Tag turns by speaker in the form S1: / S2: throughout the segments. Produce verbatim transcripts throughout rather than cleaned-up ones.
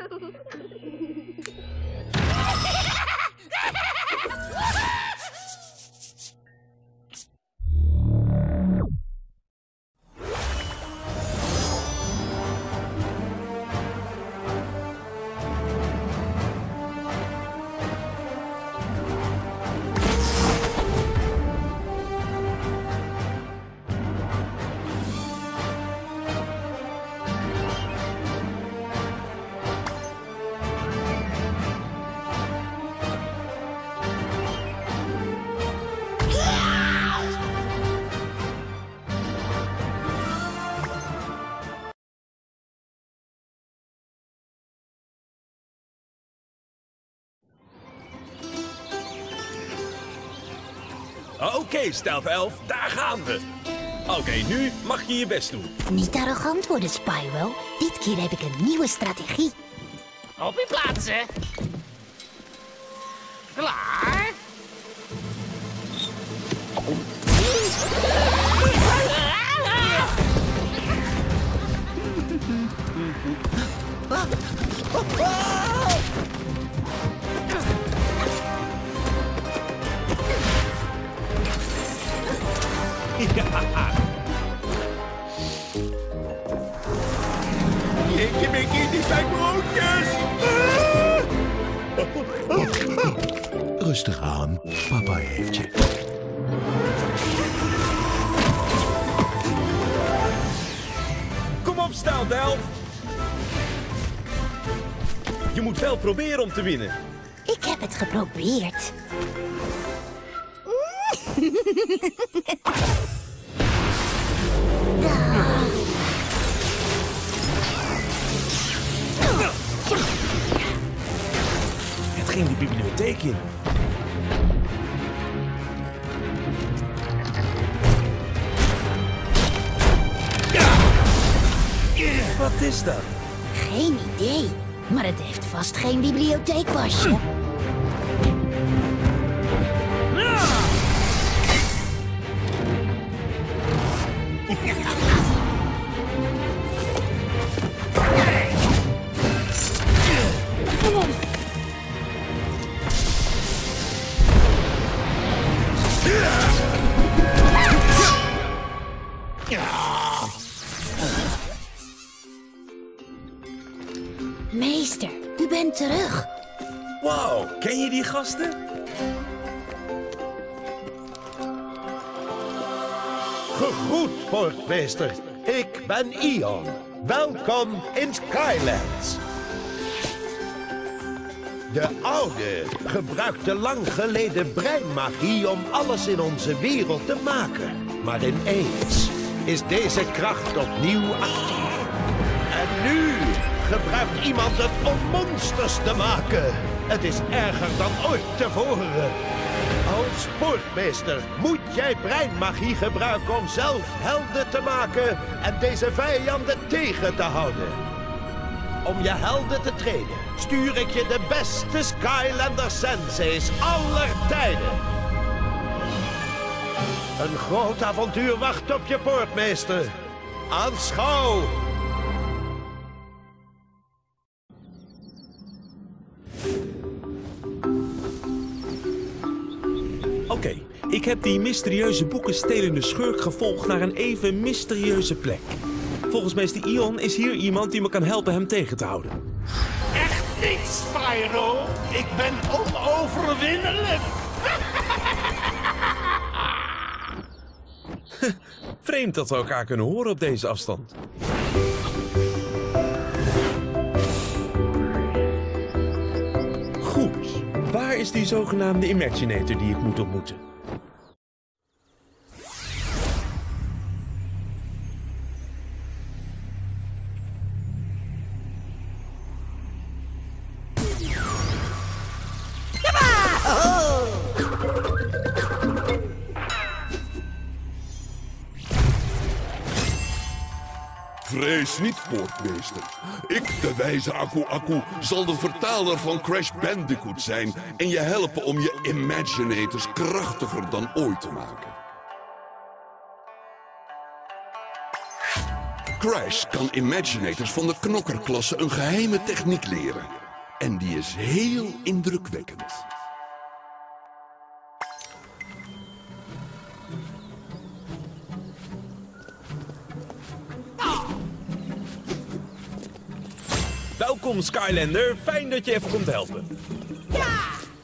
S1: Oké, okay, Stealth Elf, daar gaan we. Oké, okay, nu mag je je best doen.
S2: Niet arrogant worden, Spyro. Dit keer heb ik een nieuwe strategie.
S3: Op je plaatsen. Klaar.
S1: Ja. Jeetje, Mickey, die zijn broodjes.
S4: Rustig aan, papa heeft je.
S1: Kom op, Stealth Elf. Je moet wel proberen om te winnen.
S2: Ik heb het geprobeerd.
S1: Het ging de bibliotheek in. Wat is dat?
S2: Geen idee, maar het heeft vast geen bibliotheekpasje. Meester, u bent terug.
S1: Wauw, ken je die gasten?
S5: Gegroet, poortmeester. Ik ben Ion. Welkom in Skylands. De oude gebruikte lang geleden breinmagie om alles in onze wereld te maken. Maar ineens is deze kracht opnieuw actief. En nu gebruikt iemand het om monsters te maken. Het is erger dan ooit tevoren. Als poortmeester moet jij breinmagie gebruiken om zelf helden te maken en deze vijanden tegen te houden. Om je helden te trainen stuur ik je de beste Skylander senseis aller tijden. Een groot avontuur wacht op je, poortmeester. Aanschouw!
S1: Oké, okay, ik heb die mysterieuze boekenstelende schurk gevolgd naar een even mysterieuze plek. Volgens meester Ion is hier iemand die me kan helpen hem tegen te houden.
S3: Echt niet, Spyro. Ik ben onoverwinnelijk.
S1: Vreemd dat we elkaar kunnen horen op deze afstand. Goed, waar is die zogenaamde Imaginator die ik moet ontmoeten?
S6: Vrees niet, poortmeester. Ik, de wijze Aku Aku, zal de vertaler van Crash Bandicoot zijn en je helpen om je Imaginators krachtiger dan ooit te maken. Crash kan Imaginators van de knokkerklasse een geheime techniek leren. En die is heel indrukwekkend.
S1: Welkom, Skylander. Fijn dat je even komt helpen.
S2: Ja!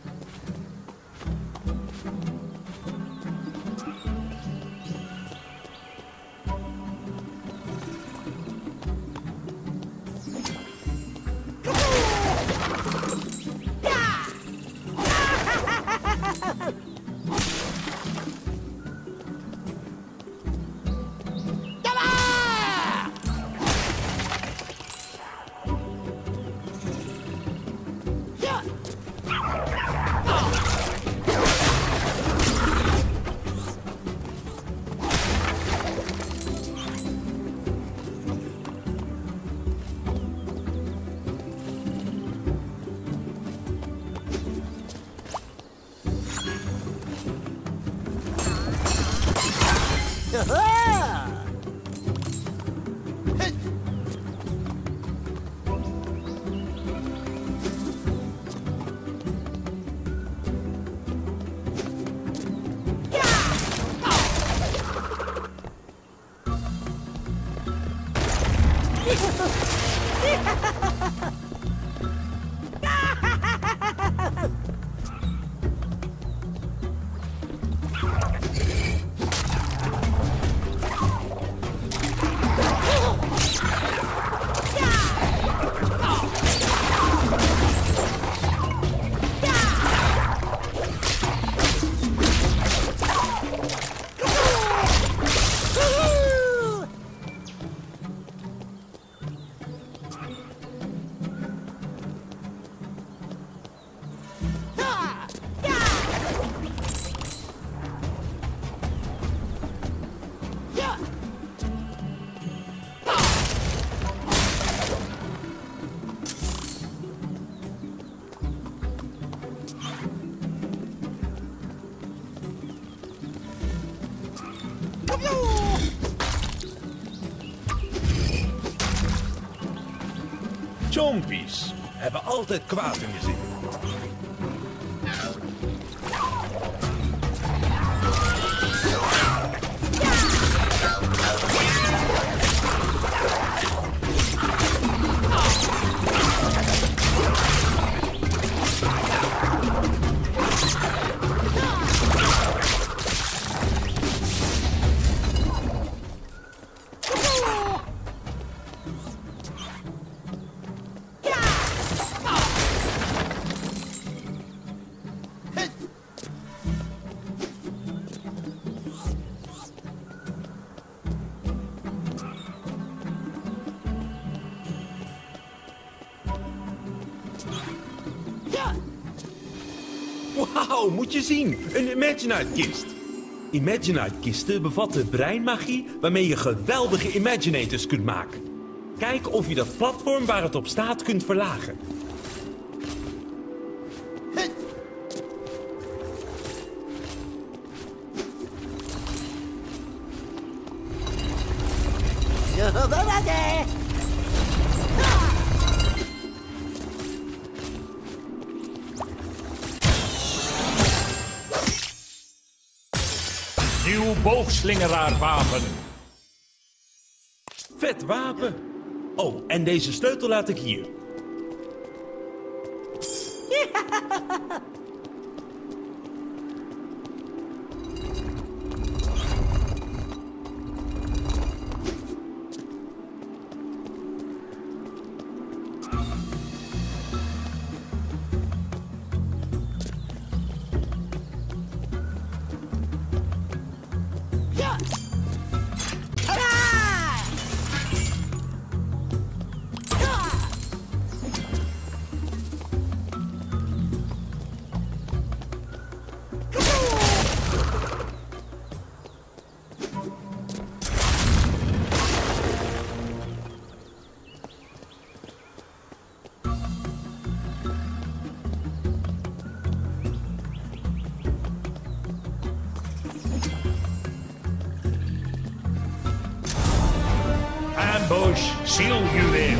S1: Chompies hebben altijd kwaad in de zin. Wauw, moet je zien. Een Imaginite-kist. Imaginite-kisten bevatten breinmagie waarmee je geweldige Imaginators kunt maken. Kijk of je dat platform waar het op staat kunt verlagen.
S3: Nieuw boogslingeraarwapen.
S1: Vet wapen. Oh, en deze sleutel laat ik hier.
S3: Ambush, zieljuweel.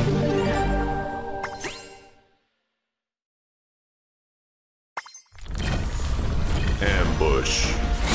S4: Ambush.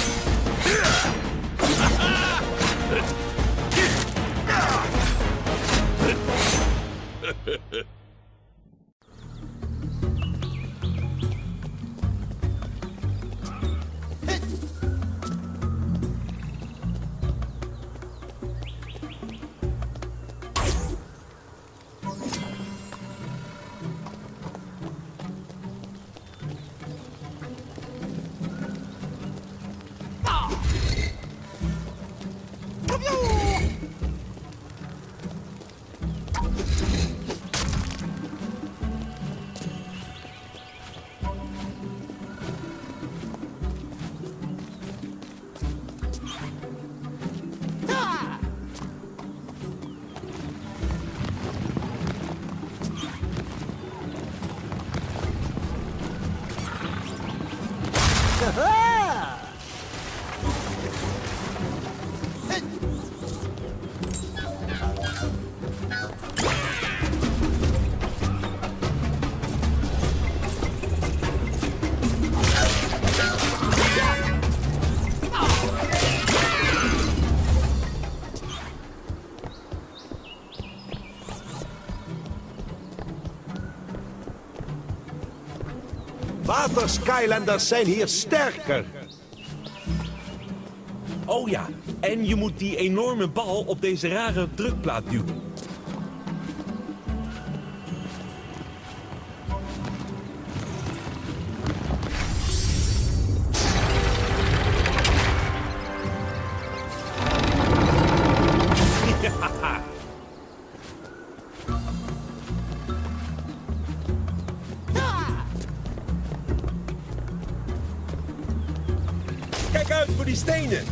S5: Water Skylanders zijn hier sterker.
S1: Oh ja, en je moet die enorme bal op deze rare drukplaat duwen. Kijk uit voor die stenen!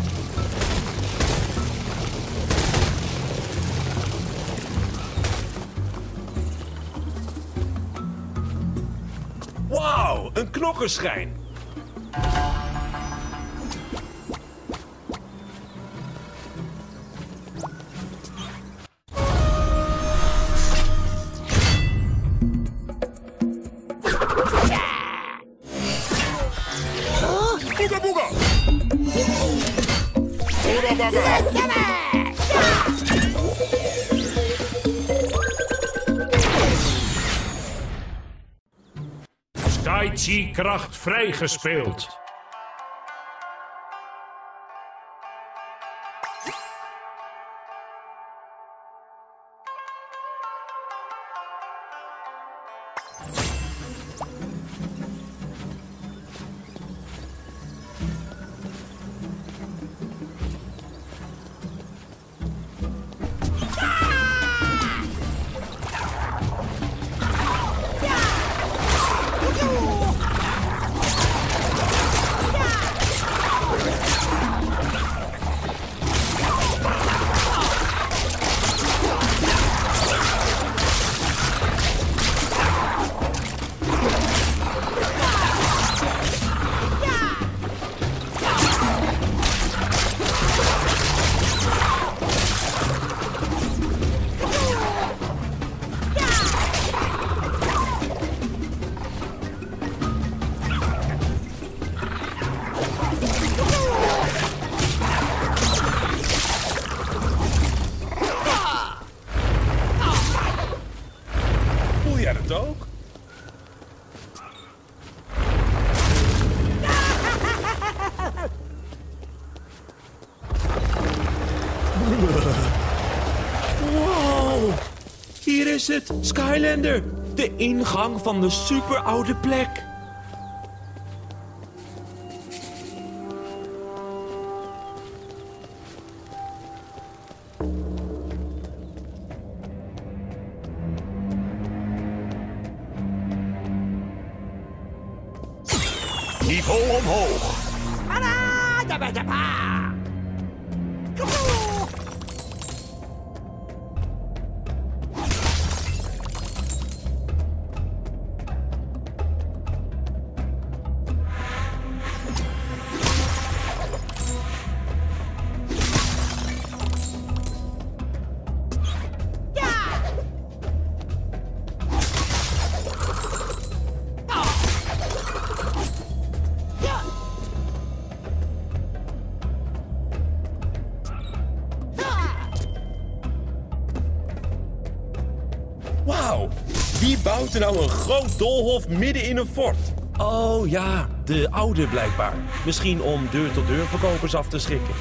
S1: Wauw, een knokkerschijn!
S3: Boega boega! Boega boega! Sky-Chi-kracht vrijgespeeld.
S1: Voel jij dat ook? Wow! Hier is het, Skylander. De ingang van de superoude plek.
S3: Niveau omhoog.
S1: Wauw, wie bouwt er nou een groot doolhof midden in een fort? Oh ja, de oude blijkbaar. Misschien om deur-tot-deur verkopers af te schrikken.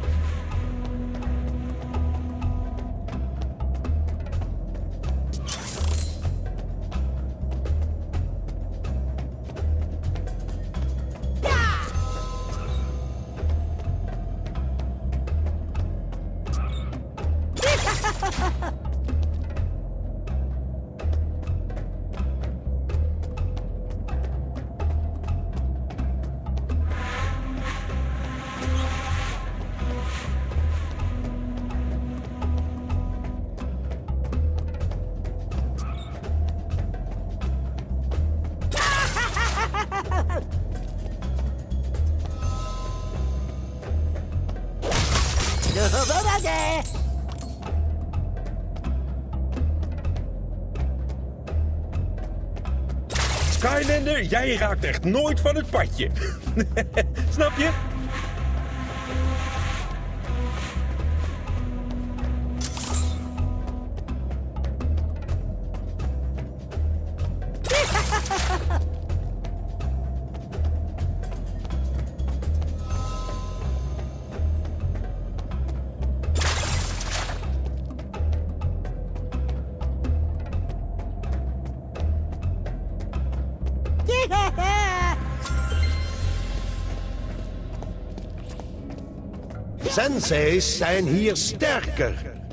S1: Skylander, jij raakt echt nooit van het padje. Snap je?
S5: Senseis zijn hier sterker.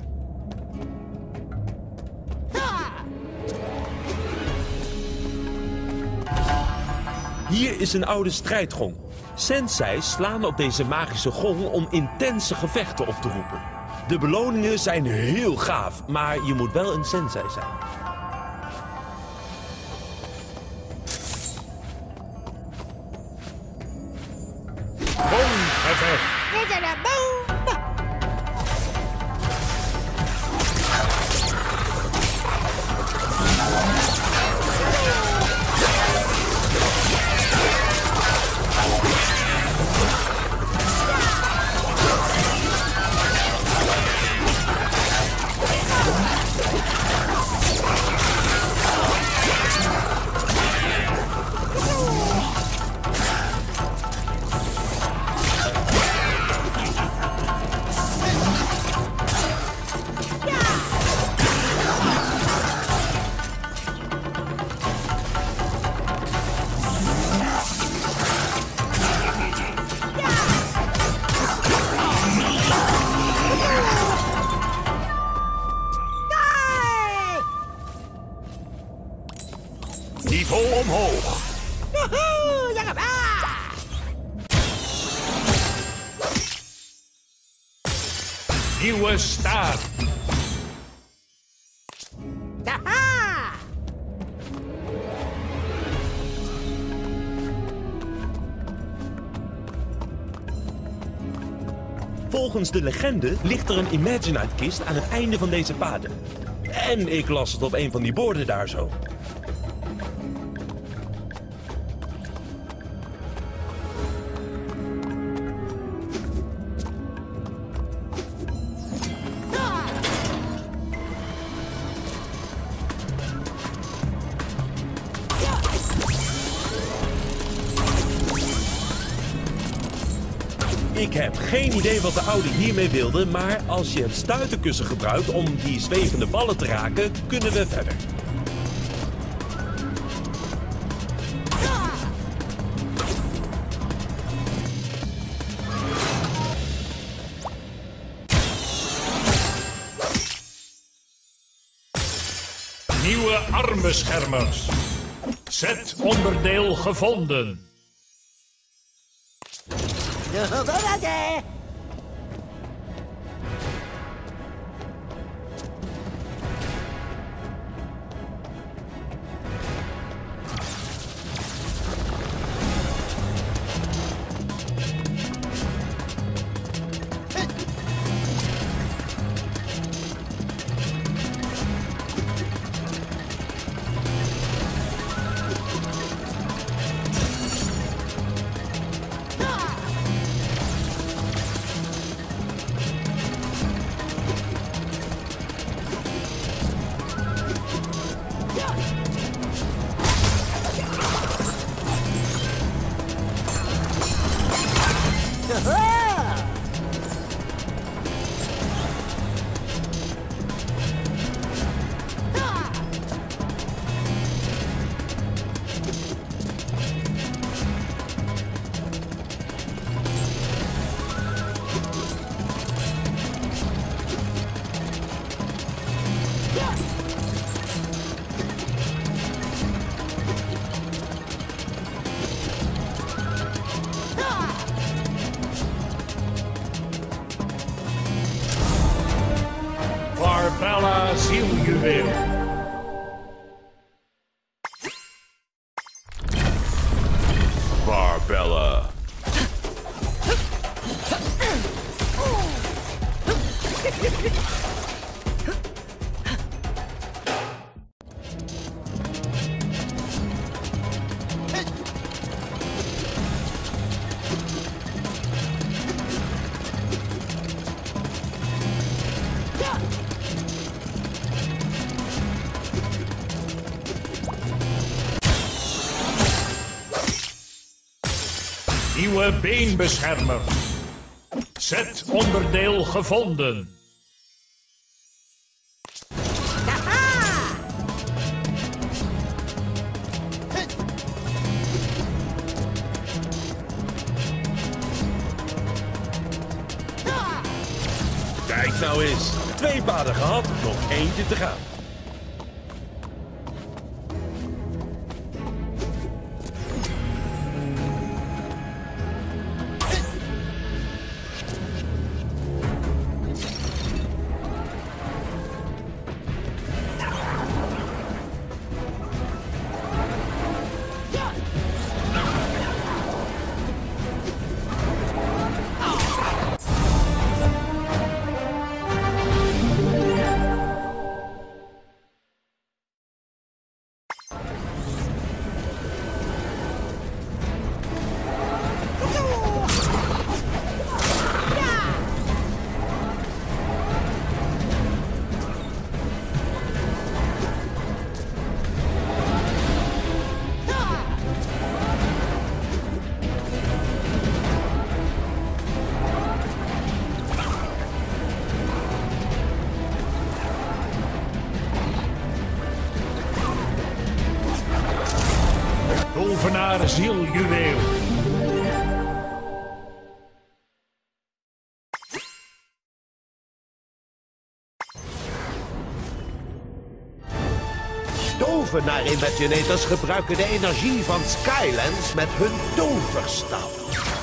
S1: Hier is een oude strijdgong. Sensei slaan op deze magische gong om intense gevechten op te roepen. De beloningen zijn heel gaaf, maar je moet wel een sensei zijn.
S3: Boomgevecht. Niveau omhoog. Nieuwe staat.
S1: Volgens de legende ligt er een Imaginite-kist aan het einde van deze paden. En ik las het op een van die borden daar zo. Ik heb geen idee wat de oude hiermee wilde, maar als je het stuiterkussen gebruikt om die zwevende ballen te raken, kunnen we verder.
S3: Nieuwe armbeschermers. Set onderdeel gevonden. zieljuweel.
S4: Barbella.
S3: Nieuwe beenbeschermer. Set onderdeel gevonden.
S1: Kijk nou eens. Twee paden gehad, nog eentje te gaan.
S3: Tovenaar zieljuweel.
S5: Tovenaar-imaginators gebruiken de energie van Skylands met hun toverstaf.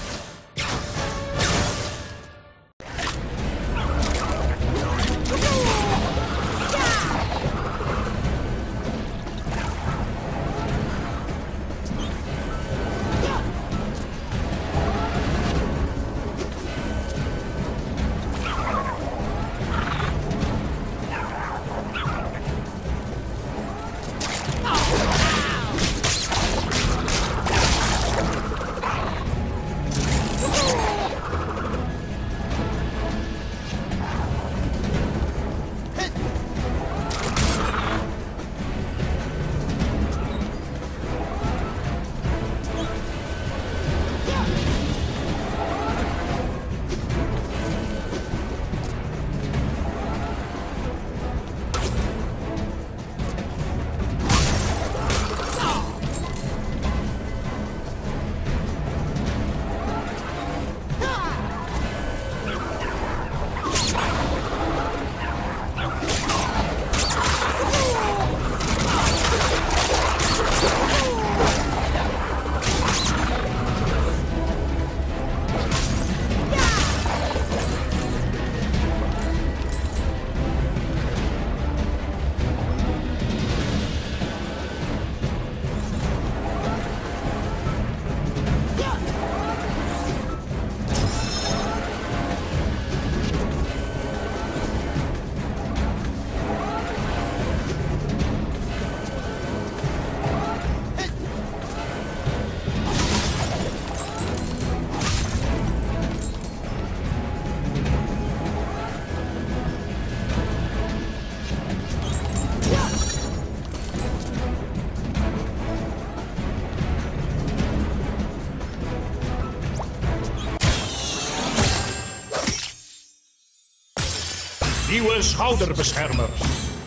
S3: Nieuwe schouderbeschermers.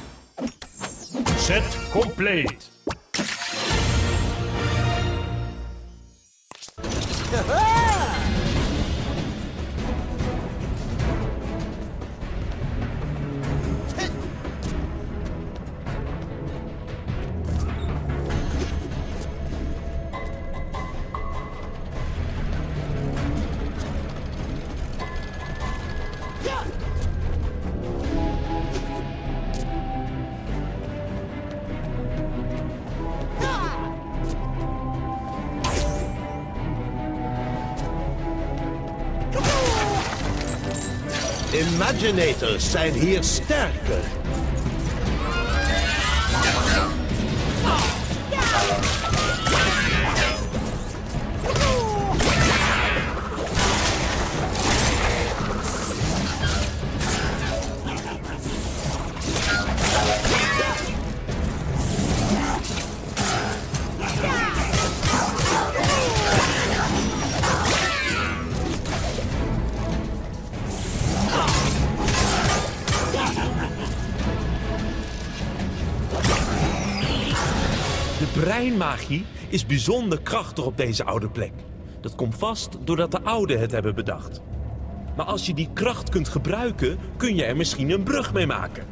S3: Set compleet.
S5: Imaginators zijn hier sterker.
S1: De breinmagie is bijzonder krachtig op deze oude plek. Dat komt vast doordat de ouden het hebben bedacht. Maar als je die kracht kunt gebruiken, kun je er misschien een brug mee maken.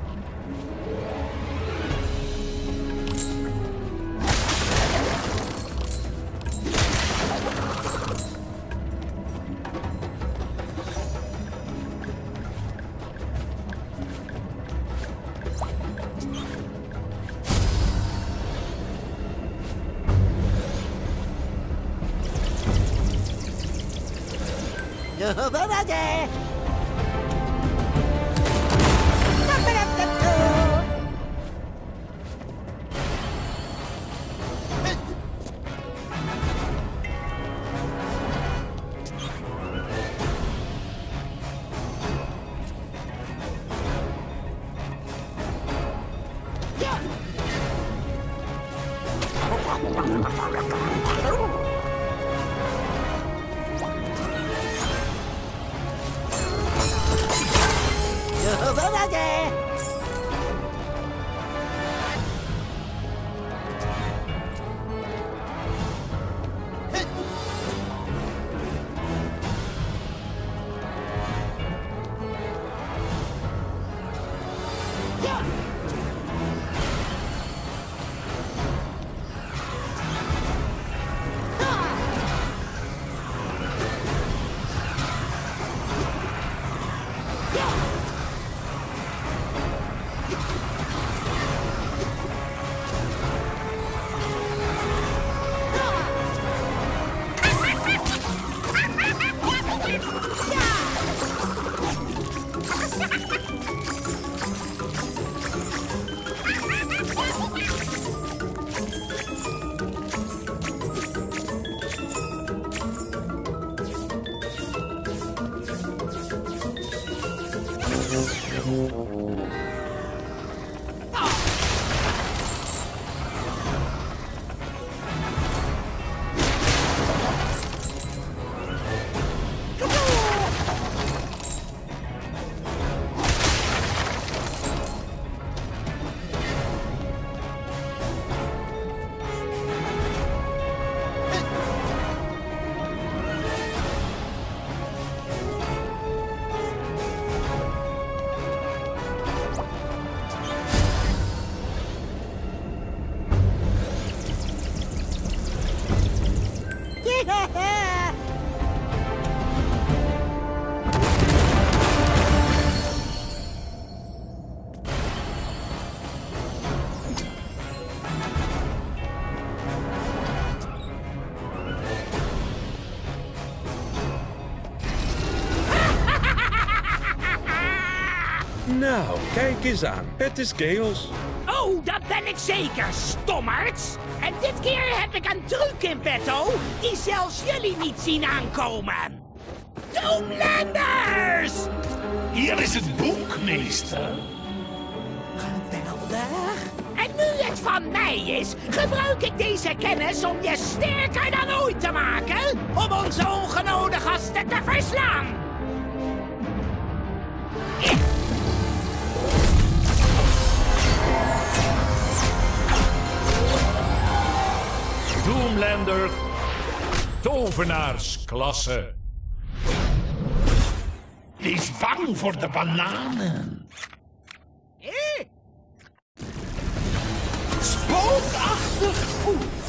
S1: Nou, kijk eens aan. Het is Chaos.
S7: Oh, dat ben ik zeker, stommerts. En dit keer heb ik een truc in petto die zelfs jullie niet zien aankomen. Doomlanders!
S3: Hier is het boek, meester.
S7: Geweldig. En nu het van mij is, gebruik ik deze kennis om je sterker dan ooit te maken, om onze ongenode gasten te verslaan.
S3: Doomlander, tovenaarsklasse. Wees bang voor de bananen.
S7: Eh?
S3: Spookachtig goed.